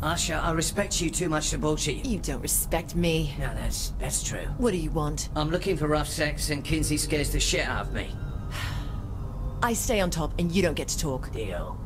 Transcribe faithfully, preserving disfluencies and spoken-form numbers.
Asha, I respect you too much to bullshit you. You don't respect me. No, that's that's true. What do you want? I'm looking for rough sex and Kinzie scares the shit out of me. I stay on top and you don't get to talk. Deal.